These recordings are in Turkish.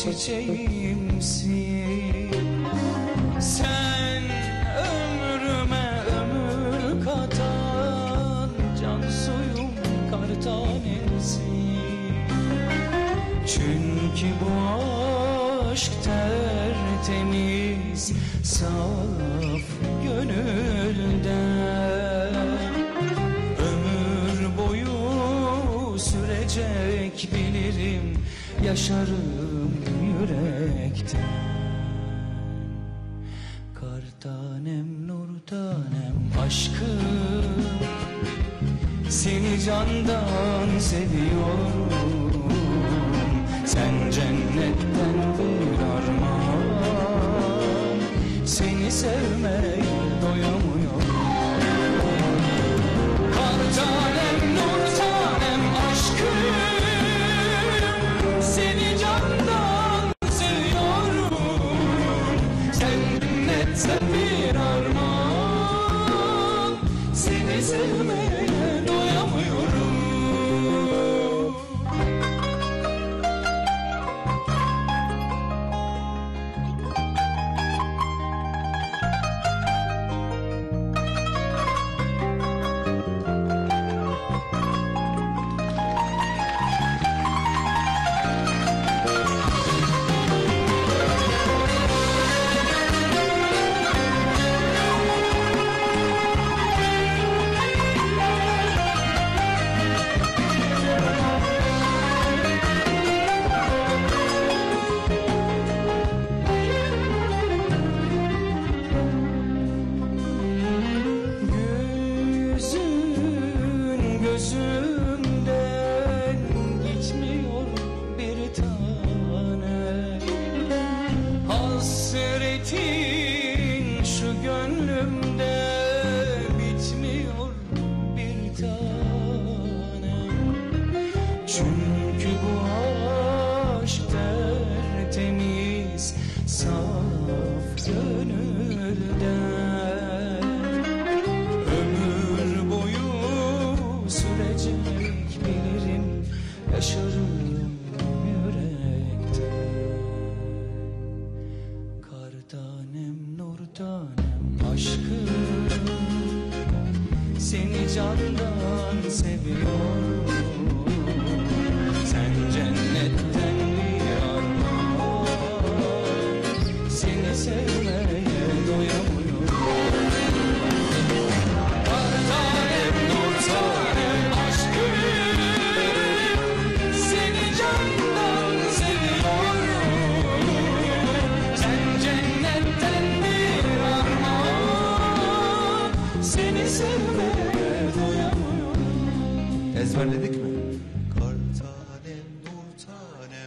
çiçeğimsin. Sen ömrüme ömür katan can suyum, kar tanemsin. Çünkü bu aşk tertemiz, saf gönülden. Ömür boyu sürecek bilirim, yaşarım yürekten. Kar tanem, nur tanem, aşkım, seni candan seviyorum. Sen cennetten bir armağan, seni sevmeye doyamıyorum. Kar tanem, nur tanem, aşkım, seni candan seviyorum. Sen cennetten bir armağan, seni sevmeye doyamıyorum. Gözümden gitmiyor bir tane, hasretin şu gönlümde bitmiyor bir tane. Çünkü bu aşk tertemiz, saf gönülden. Ömür boyu sürecek bilirim, yaşarım yürekten. Kar tanem, nur tanem, aşkım, seni candan seviyorum. Sen cennetten bir armağan, seni sevmeye doyamıyorum. Kar tanem, nur tanem, aşkım, seni candan seviyorum. Sen cennetten bir armağan, seni sevmeye doyamıyorum. Ezberledik mi? Kar tanem, nur tanem,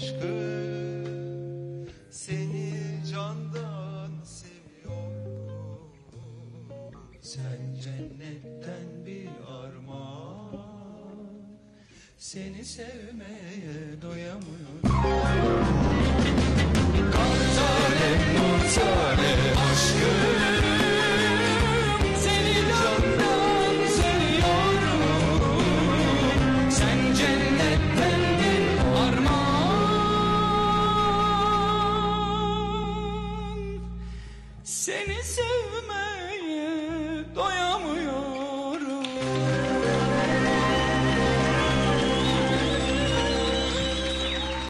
aşkım, seni candan seviyorum. Sen cennetten bir armağan, seni sevmeye doyamıyorum. Kar tanem, nur tanem, aşkım, seni candan seviyorum. Sen cennetten bir armağan, seni sevmeye doyamıyorum.